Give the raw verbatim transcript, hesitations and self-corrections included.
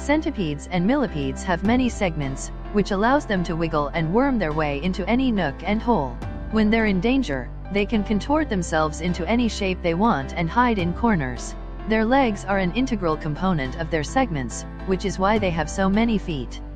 Centipedes and millipedes have many segments, which allows them to wiggle and worm their way into any nook and hole. When they're in danger, they can contort themselves into any shape they want and hide in corners. Their legs are an integral component of their segments, which is why they have so many feet.